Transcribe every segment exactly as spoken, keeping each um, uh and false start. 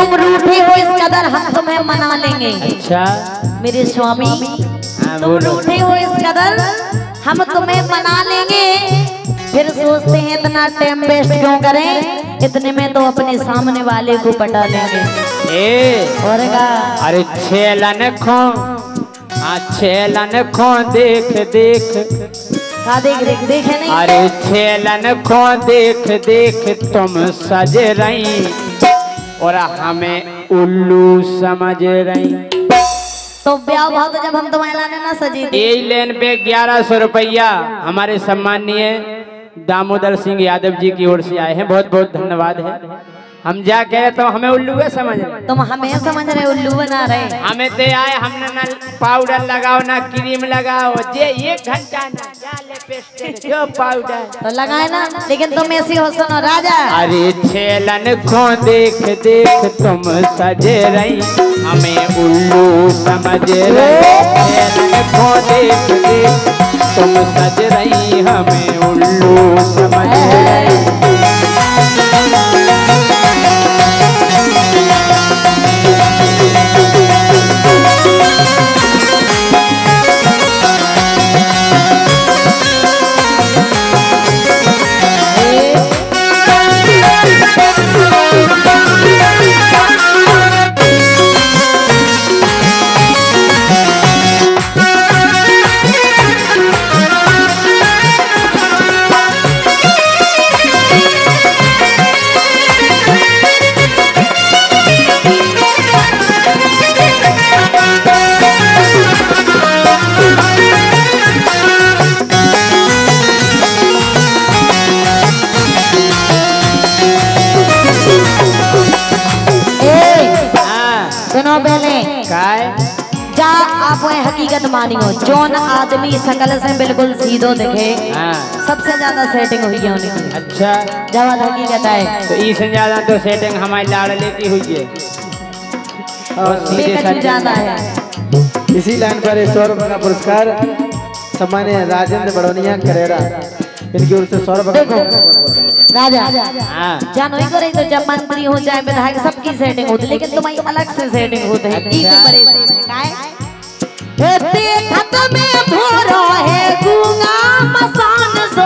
तुम रूठे हो इस कदर हम तुम्हें मना लेंगे। अच्छा मेरे स्वामी तुम रूठे हो इस कदर हम तुम्हें मना लेंगे। फिर सोचते हैं इतना टाइम वेस्ट क्यों करें, इतने में तो अपने सामने वाले को पटा लेंगे। ए और अरे छेलन खो हाँ छेलन खो देख देख का देख देख देखे नहीं। अरे छेलन खो देख देख तुम सज रही और हमें उल्लू समझ रही। तो ब्याह भाव जब हम तुम्हारे लाने ना सजे ए लेन पे ग्यारह सौ रुपया हमारे सम्मानीय दामोदर सिंह यादव जी की ओर से आए हैं, बहुत बहुत धन्यवाद है। हम जा कह तो हमें उल्लू समझ रहे, तुम हमें समझ रहे उल्लू बना रहे। हमें ते आए हमने ना पाउडर लगाओ ना क्रीम लगाओ, जे एक घंटा ना जाले पेस्ट जो पाउडर तो लगाए ना, लेकिन तुम ऐसी हो सुनो राजा। अरे छेलन को देख देख तुम सज रही हमें उल्लू समझ रही। छेलन को देख देख तुम सज रही हमें उल्लू समझ रही। जा आप वह हकीकत मानी हो, जौन आदमी शकल से बिल्कुल सीधो दिखे सबसे ज्यादा सेटिंग हुई है उनकी। अच्छा जब हकीकत है तो इससे ज्यादा तो सेटिंग हमारी लाडली की हुई है और सीधे ज्यादा है। इसी लाइन पर सौ रुपए का पुरस्कार सम्मान्य राजेंद्र बड़ोनिया करेरा, इनकी ओर से सौ रुपए का राजा जानो ही करे तो जब मंत्री हो चाहे विधायक सबकी सेटिंग होती, लेकिन तुम्हारी अलग से सेटिंग होती है। देखत में भोरो है गूंगा मसान सो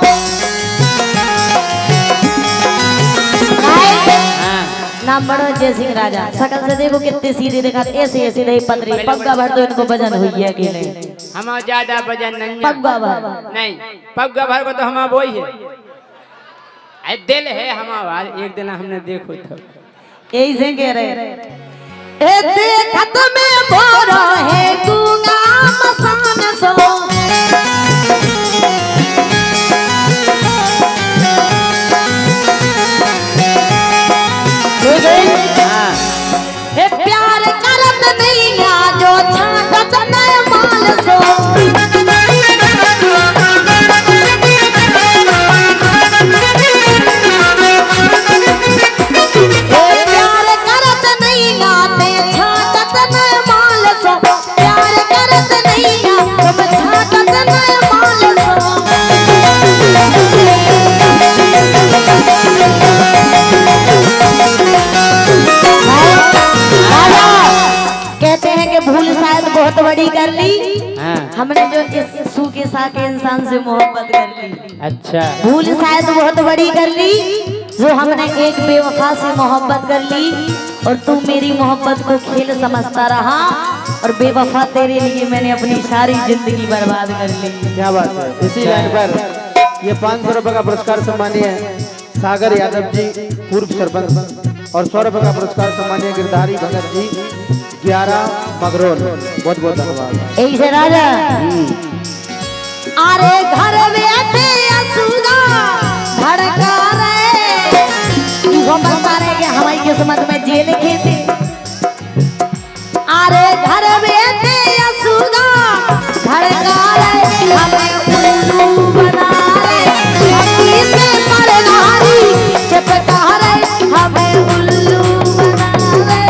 नाम बड़ो जय सिंह राजा। शकल से देखो कितने सीधे देखा, ऐसे ऐसे नहीं पतरी पग्गा भर तो इनको वजन हुई है कि नहीं। हम ज्यादा वजन नहीं पग्गा भर नहीं, पग्गा भर को तो हम वही है दिल है हमारा। एक दिन हमने देखो था यही से कह रहे देखत में भोरो है गूंगा मसान सो। प्यार करत नहीं जो छाटत नहीं माल सो। भूल शायद बहुत बड़ी कर ली, हमने जो इस सूखे साके इंसान से मोहब्बत कर ली। अच्छा भूल शायद बहुत बड़ी कर ली जो हमने एक बेवफा से मोहब्बत कर ली, और तू मेरी मोहब्बत को खेल समझता रहा और बेवफा तेरे लिए मैंने अपनी सारी जिंदगी बर्बाद कर ली। क्या बात है। इसी लाइन पर ये पाँच सौ रुपए का पुरस्कार सम्मानीय सागर यादव जी पूर्व सरपंच, और सौ रुपए का पुरस्कार सम्मानीय गिरधारी भगत जी ग्यारह मगरोल, बहुत बहुत धन्यवाद। यही से राजा अरे घर बैठे असुदा धड़का रहे वो बता रहे कि हमारी किस्मत में जेल लिखे थे। अरे घर बैठे असुदा धड़का रहे हमें उल्लू बना रहे, से परनारी चिपका रहे हमें उल्लू बना रहे।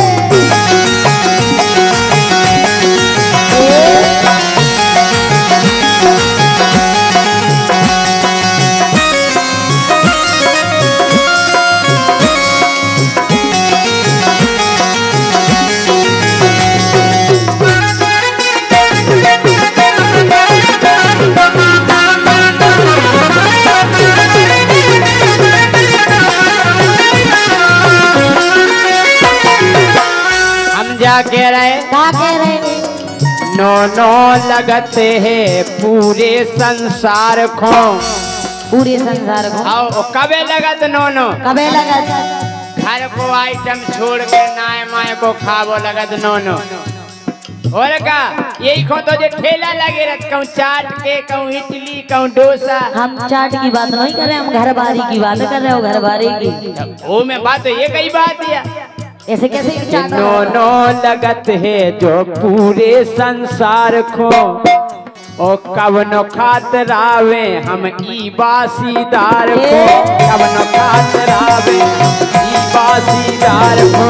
क्या कह रहे क्या कह रहे? नो नो लगते है पूरे संसार को, पूरे संसार को आओ कबे लगत नो नो, कबे लगत? घर को आइटम छोड़ के नाय माय को खावो लगत नो नो। और का यही को तो जो ठेला लगे रहत, कहूँ चाट के, कहूँ इडली, कहूँ डोसा। हम चाट की बात नहीं कर रहे, हम घर बारी की बात कर रहे हो, घर बारी की। वो में बात तो ये कई बात है, ऐसे कैसे चाट? नो नो लगत है जो पूरे संसार को, ओ कवनो खातरावे हम ई बासीदार को, कवनो खातरावे ई बासीदार को।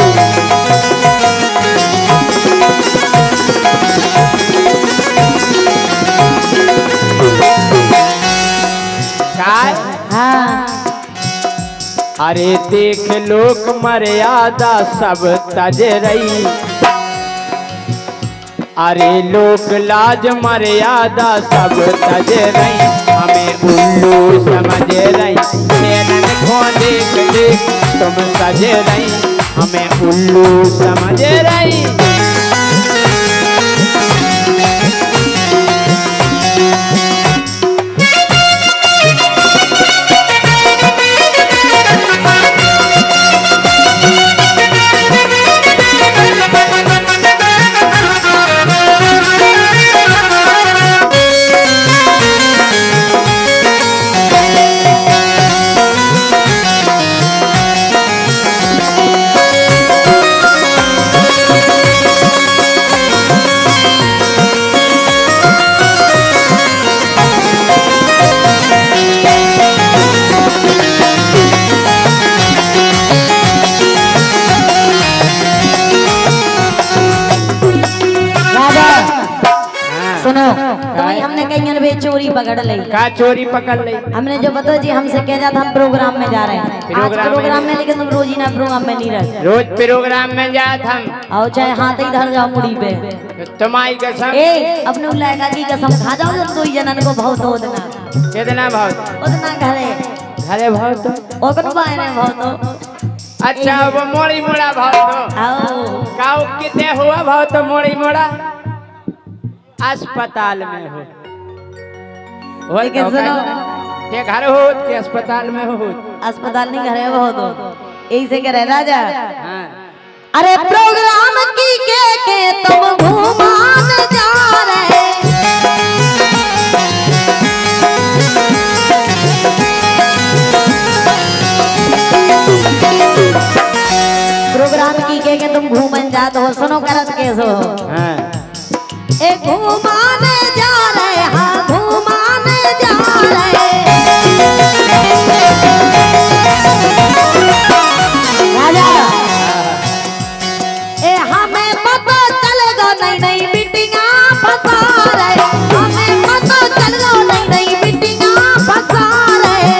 हाँ। अरे देख लोक मर्यादा सब तज रही, अरे लोक लाज मर्यादा सब तज रही, हमें उल्लू समझ रही, खेलन को देख देख तुम सज रही, हमें उल्लू समझ रही। सुनो, तो भाई हमने कहीं भी चोरी पकड़ ली। का चोरी पकड़ ली? हमने जो बता जी हमसे कह जाता हम प्रोग्राम में जा रहे हैं, प्रोग्राम आज प्रोग्राम में, लेकिन तुम रोज ही ना प्रोग्राम में नहीं रहते। रोज प्रोग्राम में जात हम, आओ चाहे हाथ इधर जाओ मुड़ी पे। तुम्हारी कसम ए अपने उल्लाका की कसम खा जाओ जब दो जनन को बहुत हो देना। कितना भाव? उतना घरे घरे भाव तो ओकन बायने भाव तो। अच्छा वो मोड़ी मोड़ा भाव तो आओ काऊ कितने हुआ भाव तो मोड़ी मोड़ा अस्पताल में हो, हो लेकिन सुनो, के घर हो के अस्पताल में हो? अस्पताल नहीं घरे बहुत हो, यही से करे राजा। हाँ। अरे प्रोग्राम की के के तुम घुमान जा रहे, प्रोग्राम की के के तुम घूमन जाते हो। सुनो करत कैसो हाँ। ए घुमाने जा रहे, हाँ घुमाने जा रहे राजा। ए हमें पता चलेगा नहीं नहीं बिटिया फंसा रहे, हमें पता चलेगा नहीं नहीं बिटिया फंसा रहे।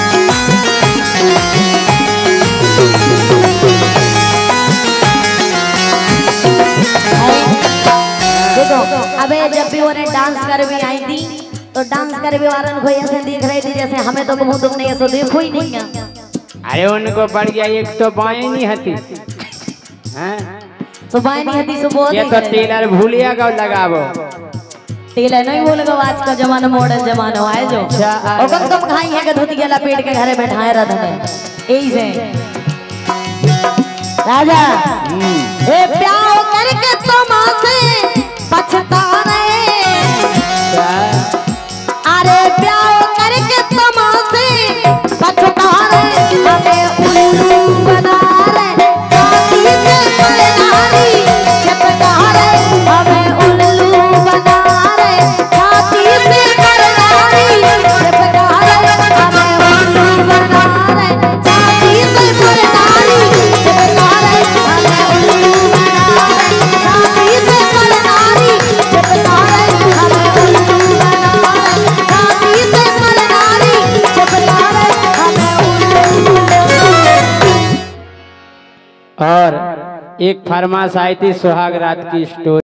देखो अबे जब भी उन्हें डांस कर भी आई थी तो डांस कर भी वारन को ऐसे दिख रही थी जैसे हमें तो मुंह तुमने ऐसे देखो ही नहीं है। अरे उनको बढ़ गया, एक तो बाएं नहीं हती, हाँ? सुबह नहीं हती सुबह। ये तो टेलर भूलिया का लगावो, टेलर नहीं बोलेगा आज का जमाना मॉडर्न जमाना है जो। और कम कम खाई है कि धोती के लपेट के घरे बैठाए रहते हैं यही से राजा। ए प्यार करके तुम से पछता रहे, अरे प्यार करके तुम से पछता रहे, हमें उल्लू बना रहे, छाती से मरनारी चिपका रहे, हमें उल्लू बना रहे, छाती से मरनारी चिपका रहे, हमें उल्लू बना रहे, छाती से मरनारी चिपका रहे, हमें उल्लू बना रहे, छाती से मरनारी चिपका रहे, हमें उल्लू बना रहे, छाती से मरनारी चिपका रहे, हमें उल्लू। और एक फरमाश आई थी सुहाग रात की स्टोरी।